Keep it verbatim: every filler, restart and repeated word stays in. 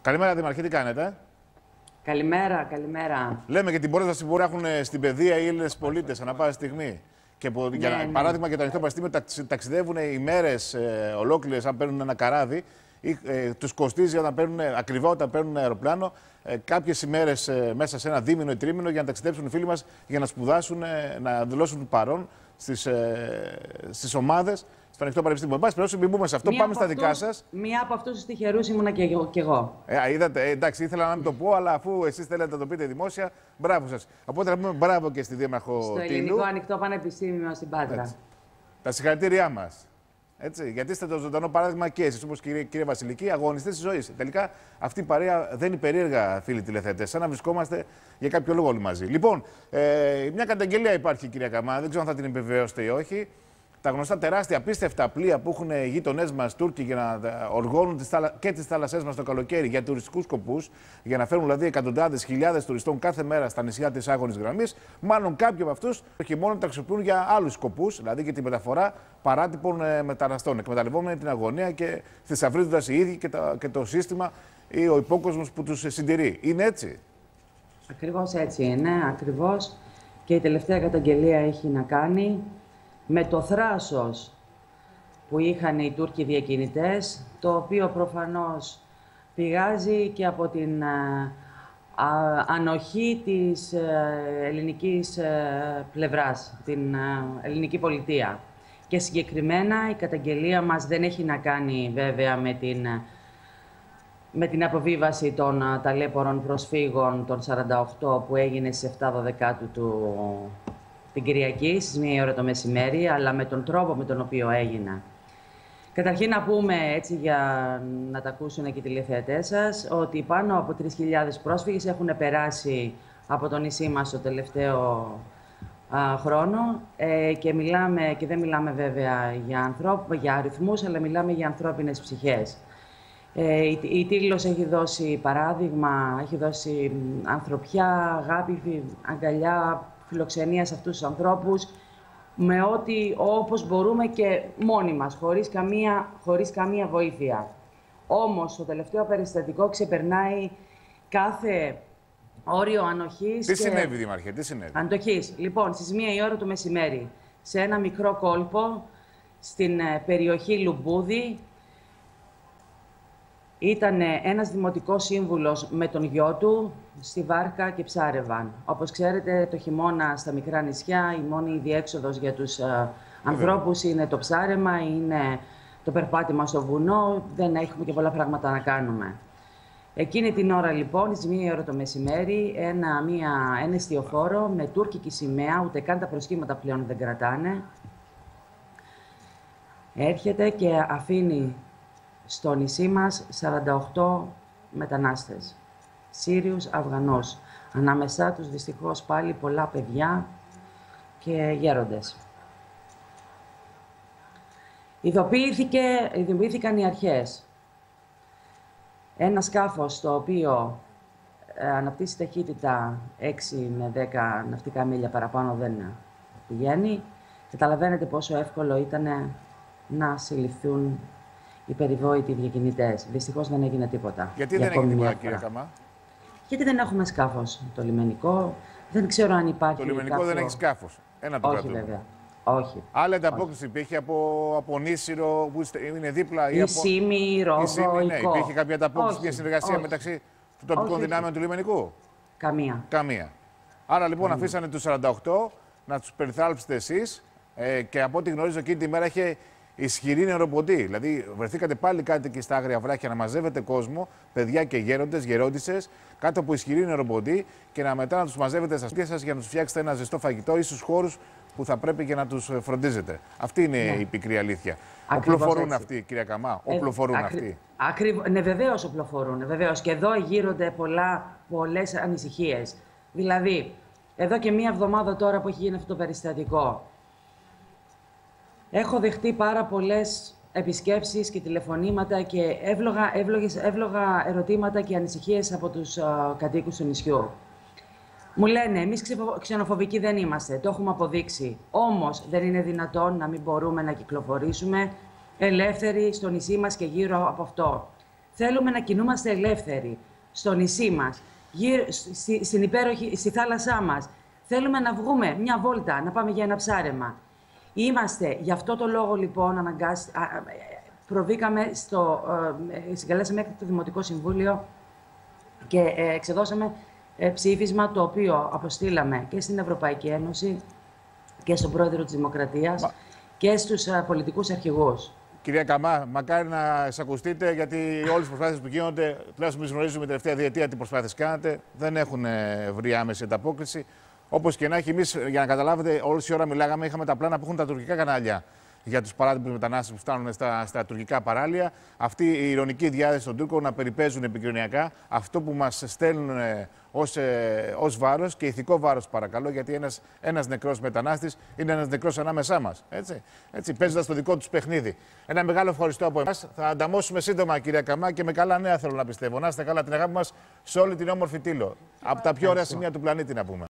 Καλημέρα, Δήμαρχε, τι κάνετε? Καλημέρα, καλημέρα. Λέμε και την πρόσβαση που έχουν στην παιδεία οι Έλληνες πολίτες ανά πάσα στιγμή. Και που, ναι, για ναι. παράδειγμα, για το ανοιχτό πανεπιστήμιο ταξιδεύουν ημέρες ε, ολόκληρες αν παίρνουν ένα καράβι. Ή, ε, τους κοστίζει όταν παίρνουν, ακριβά όταν παίρνουν αεροπλάνο, ε, κάποιες ημέρες ε, μέσα σε ένα δίμηνο ή τρίμηνο για να ταξιδέψουν οι φίλοι μας για να σπουδάσουν, ε, να δηλώσουν παρόν στις, ε, στις ομάδες. Στο ανοιχτό πανεπιστήμιο. Εν πάση περιπτώσει, μην μπούμε σε αυτό. Μία Πάμε στα αυτούς, δικά σας. Μία από αυτούς τους τυχερούς ήμουνα και εγώ. Και εγώ. Ε, είδατε, ε, εντάξει, ήθελα να μην το πω, αλλά αφού εσείς θέλετε να το πείτε δημόσια, μπράβο σας. Οπότε να πούμε μπράβο και στη Δήμαρχο Στο Τίλου. Ελληνικό Ανοιχτό Πανεπιστήμιο στην Πάτρα. Έτσι. Τα συγχαρητήριά μας. Έτσι, γιατί είστε το ζωντανό παράδειγμα και εσείς, όπως κύριε, κύριε Βασιλική, αγωνιστές της ζωής. Τελικά αυτή η παρέα δεν είναι περίεργα, φίλοι τηλεθεατές, σαν να βρισκόμαστε για κάποιο λόγο όλοι μαζί. Λοιπόν, ε, μια καταγγελία υπάρχει, κυρία Καμά, δεν ξέρω αν θα την επιβεβαιώσετε ή όχι. Τα γνωστά τεράστια απίστευτα πλοία που έχουν οι γείτονές μας Τούρκοι για να οργώνουν τις θάλα... και τις θάλασσές μας το καλοκαίρι για τουριστικούς σκοπούς, για να φέρουν δηλαδή εκατοντάδες χιλιάδες τουριστών κάθε μέρα στα νησιά της Άγωνης Γραμμής, μάλλον κάποιοι από αυτούς όχι μόνο τα χρησιμοποιούν για άλλους σκοπούς, δηλαδή για τη μεταφορά παράτυπων ε, μεταναστών, εκμεταλλευόμενοι την αγωνία και θησαυρίζοντας οι ίδιοι και, τα... και το σύστημα ή ο υπόκοσμος που τους συντηρεί. Είναι έτσι? Ακριβώς έτσι είναι, ακριβώς. Και η τελευταία καταγγελία έχει να κάνει με το θράσος που είχαν οι Τούρκοι διακινητές, το οποίο προφανώς πηγάζει και από την α, α, ανοχή της α, ελληνικής α, πλευράς, την α, ελληνική πολιτεία. Και συγκεκριμένα η καταγγελία μας δεν έχει να κάνει βέβαια με την, με την αποβίβαση των α, ταλέπορων προσφύγων των σαράντα οκτώ που έγινε στις επτά δωδεκάτου του την Κυριακή, στις μία ώρα το μεσημέρι, αλλά με τον τρόπο με τον οποίο έγινε. Καταρχήν να πούμε, έτσι για να τα ακούσουν και οι τηλεθεατές σας, ότι πάνω από τρεις χιλιάδες πρόσφυγες έχουν περάσει από το νησί μας το τελευταίο α, χρόνο ε, και, μιλάμε, και δεν μιλάμε βέβαια για, ανθρώπ, για αριθμούς, αλλά μιλάμε για ανθρώπινες ψυχές. Ε, η, η Τήλος έχει δώσει παράδειγμα, έχει δώσει ανθρωπιά, αγάπη, αγκαλιά, φιλοξενία σε αυτούς τους ανθρώπους, με ό,τι όπως μπορούμε και μόνοι μας, χωρίς καμία, χωρίς καμία βοήθεια. Όμως, το τελευταίο περιστατικό ξεπερνάει κάθε όριο ανοχής. Τι και... συνέβη, Δήμαρχε, τι συνέβη? Αντοχής. Λοιπόν, στις μία η ώρα το μεσημέρι, σε ένα μικρό κόλπο, στην περιοχή Λουμπούδη, ήταν ένας δημοτικός σύμβουλος με τον γιο του στη βάρκα και ψάρευαν. Όπως ξέρετε, το χειμώνα στα μικρά νησιά η μόνη διέξοδος για τους uh, ανθρώπους είναι το ψάρεμα, είναι το περπάτημα στο βουνό, δεν έχουμε και πολλά πράγματα να κάνουμε. Εκείνη την ώρα λοιπόν, στις μία ώρα το μεσημέρι, ένα, μια, ένα εστιοφόρο με τουρκική σημαία, ούτε καν τα προσχήματα πλέον δεν κρατάνε, έρχεται και αφήνει στο νησί μας σαράντα οκτώ μετανάστες, Σύριους, Αφγανούς. Ανάμεσά τους δυστυχώς πάλι πολλά παιδιά και γέροντες. Ειδοποιήθηκε, ειδοποιήθηκαν οι αρχές. Ένα σκάφος το οποίο ε, αναπτύσσει ταχύτητα έξι με δέκα ναυτικά μίλια παραπάνω δεν πηγαίνει. Καταλαβαίνετε πόσο εύκολο ήταν να συλληφθούν οι περιβόητοι διακινητές. Δυστυχώς δεν έγινε τίποτα. Γιατί δεν έγινε τίποτα, κύριε Καμά? Γιατί δεν έχουμε σκάφος. Το λιμενικό, δεν ξέρω αν υπάρχει. Το λιμενικό κάποιο... δεν έχει σκάφος. Ένα το Όχι, κρατούμε. βέβαια. Όχι. Άλλη ανταπόκριση υπήρχε από, από Νήσιρο που είναι δίπλα ή η από. Σήμη, Ρόδο, η Σήμη, ναι. Οικό. Υπήρχε κάποια ανταπόκριση, Όχι, μια συνεργασία όχι. μεταξύ των τοπικών όχι, δυνάμεων όχι. του λιμενικού? Καμία. Καμία. Άρα λοιπόν Καμία. αφήσανε τους σαράντα οκτώ να τους περιθάλψετε εσείς ε, και από ό,τι γνωρίζω εκείνη τη μέρα είχε ισχυρή νεροποντή. Δηλαδή, βρεθήκατε πάλι κάτοικοι στα άγρια βράχια να μαζεύετε κόσμο, παιδιά και γέροντες, γερόντισσες, κάτω από ισχυρή νεροποντή και να μετά να τους μαζεύετε στα σπίτια σας για να τους φτιάξετε ένα ζεστό φαγητό ή στους χώρους που θα πρέπει και να τους φροντίζετε. Αυτή είναι ναι. η πικρή αλήθεια. Ακριβώς οπλοφορούν έτσι. αυτοί, κυρία Καμά. Ε, οπλοφορούν ακρι... αυτοί. Ακριβ... Ναι, βεβαίως οπλοφορούν. Βεβαίως. Και εδώ γύρονται πολλά, πολλές ανησυχίες. Δηλαδή, εδώ και μία εβδομάδα τώρα που έχει γίνει αυτό το περιστατικό, έχω δεχτεί πάρα πολλές επισκέψεις και τηλεφωνήματα και εύλογα, εύλογες, εύλογα ερωτήματα και ανησυχίες από τους uh, κατοίκους του νησιού. Μου λένε, εμείς ξενοφοβικοί δεν είμαστε, το έχουμε αποδείξει. Όμως δεν είναι δυνατόν να μην μπορούμε να κυκλοφορήσουμε ελεύθεροι στο νησί μας και γύρω από αυτό. Θέλουμε να κινούμαστε ελεύθεροι στο νησί μας, γύρω, στη, στην υπέροχη, στη θάλασσά μας. Θέλουμε να βγούμε μια βόλτα, να πάμε για ένα ψάρεμα. Είμαστε, γι' αυτό το λόγο λοιπόν, αναγκάσ... προβήκαμε στο, ε, συγκαλέσαμε έκτακτο Δημοτικό Συμβούλιο και ε, εξεδώσαμε ε, ψήφισμα το οποίο αποστήλαμε και στην Ευρωπαϊκή Ένωση και στον Πρόεδρο της Δημοκρατίας Μα... και στους ε, πολιτικούς αρχηγούς. Κυρία Καμά, μακάρι να εισακουστείτε, γιατί όλες οι προσπάθειες που γίνονται, τουλάχιστον εμείς γνωρίζουμε την τελευταία διετία τι προσπάθειες κάνατε, δεν έχουν βρει άμεση ανταπόκριση. Όπως και να έχει, εμείς, για να καταλάβετε, όλη η ώρα μιλάγαμε, είχαμε τα πλάνα που έχουν τα τουρκικά κανάλια για τους παράτυπους μετανάστες που φτάνουν στα, στα τουρκικά παράλια. Αυτή η ειρωνική διάθεση των Τούρκων να περιπέζουν επικοινωνιακά αυτό που μας στέλνουν ως, ε, ως βάρος και ηθικό βάρος, παρακαλώ, γιατί ένας, ένας νεκρός μετανάστης είναι ένας νεκρός ανάμεσά μας. Έτσι, έτσι παίζοντας το δικό τους παιχνίδι. Ένα μεγάλο ευχαριστώ από εμάς. Θα ανταμώσουμε σύντομα, κυρία Καμά, και με καλά νέα θέλω να πιστεύω. Να είστε καλά, την αγάπη μας σε όλη την όμορφη Τήλο. Από τα πιο ωραία σημεία του πλανήτη, να πούμε.